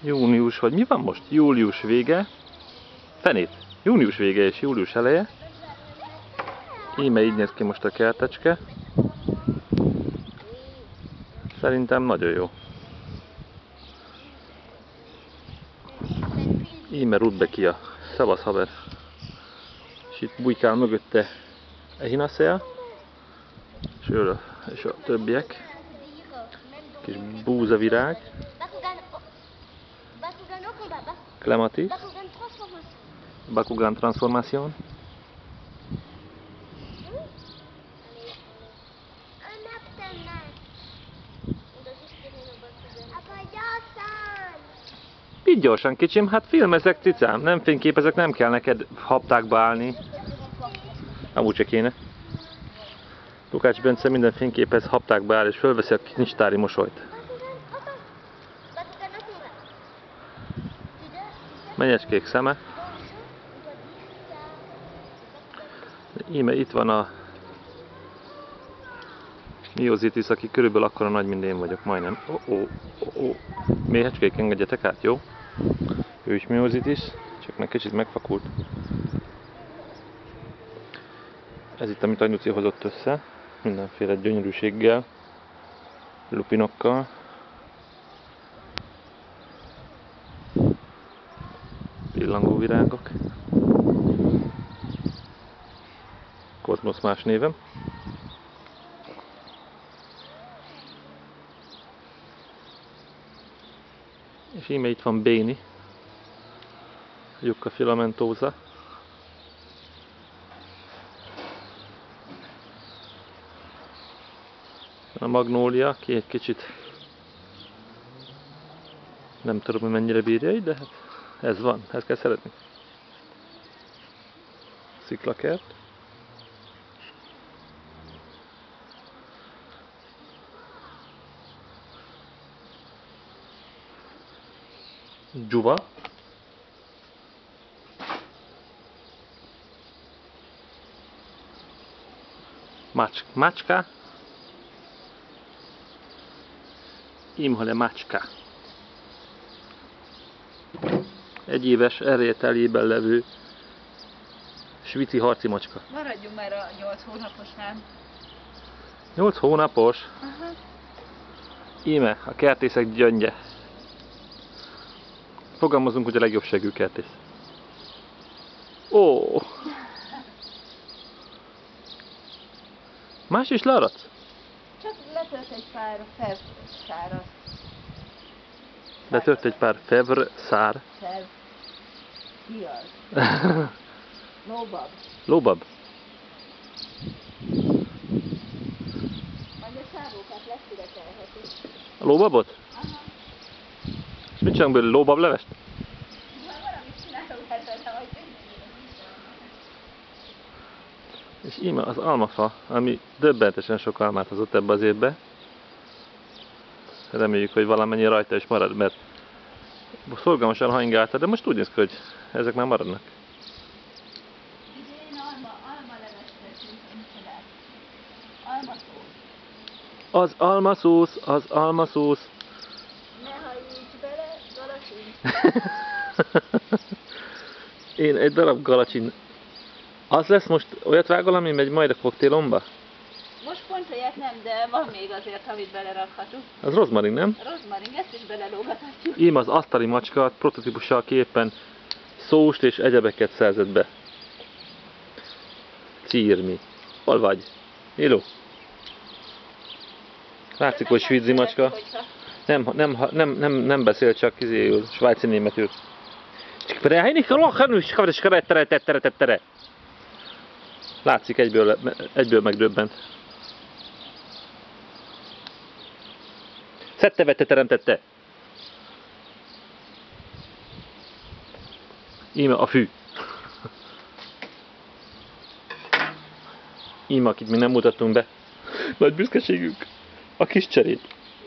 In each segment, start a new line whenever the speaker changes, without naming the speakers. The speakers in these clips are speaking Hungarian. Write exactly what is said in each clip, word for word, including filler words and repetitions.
Június, vagy mi van most? Július vége. Fenét. Június vége és július eleje. Íme így néz ki most a kertecske. Szerintem nagyon jó. Íme rúd be ki a szavasz haver. És itt bujkál mögötte echinacea. És ő és a többiek. Kis búzavirág. Clematis. Bakugan transformation. Így gyorsan, kicsim, hát filmezek, cicám, nem fényképezek, nem kell neked haptákba állni. Amúgy se kéne. Lukács Bence minden fényképez, haptákba áll és fölveszi a kincstári mosolyt. Menyecskék szeme. Íme itt van a Myozitis, aki körülbelül akkora nagy, mint én vagyok, majdnem. Ó, ó, ó, ó. Méhecskék, engedjetek át, jó? Ő is Myozitis, csak meg kicsit megfakult. Ez itt, amit anyuci hozott össze, mindenféle gyönyörűséggel, lupinokkal. Pillangó virágok. Kozmosz más névem. És íme itt van Béni, Yucca filamentosa. A magnólia, ki egy kicsit nem tudom, hogy mennyire bírja így, de hát ez van, ezt kell szeretni. Sziklakert. Dzsuva. Macs macska. Imhole macska. Egy éves erételjében levő svici harci macska.
Maradjunk már a nyolc hónaposnál.
nyolc hónapos?
Aha.
Íme, a kertészek gyöngye. Fogalmazunk, hogy a legjobb segű kertész. Ó! Más is learadsz?
Csak letört egy pár fev szárat.
Letört egy pár fevr szár.
Fev. Mi az? Lóbab.
Lóbab.
Majd a szárókat leszületelhetik.
A lóbabot?
Aha.
És mit csinálunk belőle? Lóbab levest?
Már valamit csinálok ezzel, hogy
És íme az almafa, ami döbbentesen sok almát hozott ebbe az évbe. Reméljük, hogy valamennyi rajta is marad, mert szorgalmasan hajngálta, de most úgy néz ki, hogy ezek már maradnak.
idén alma, alma levest teszünk, micsoda. Almaszó.
Az almaszósz, az almaszósz.
Ne hajjíts bele, galacsin.
Én egy darab galacsin. Az lesz most, olyat vágol, ami megy majd a koktélomba?
Most pont olyat nem, de van még azért, amit belerakhatunk.
Az rozmarin, nem?
Rozmarin, ezt is belelógathatjuk.
Ím az asztali macska prototípussal képen szóst és egyebeket szerzett be. Círmi. Hol vagy? Iló? Látszik, hogy svíci macska. Nem, nem, nem, nem, nem beszél, csak izéül, svájci németül. Látszik, egyből, egyből megdöbbent. Szedte, vette, teremtette. Íme a fű. Íme, akit még nem mutattunk be. Nagy büszkeségünk. A kis cserép.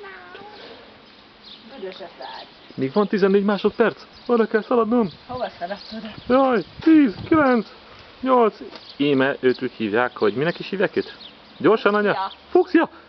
Büdös a szád.
Még van tizennégy másodperc. Arra kell szaladnom.
Hova szaladtad?
Jaj, tíz, kilenc, nyolc. Íme őt úgy hívják, hogy minek is hívják őt? Gyorsan, anya?
Ja.
Fuchsia.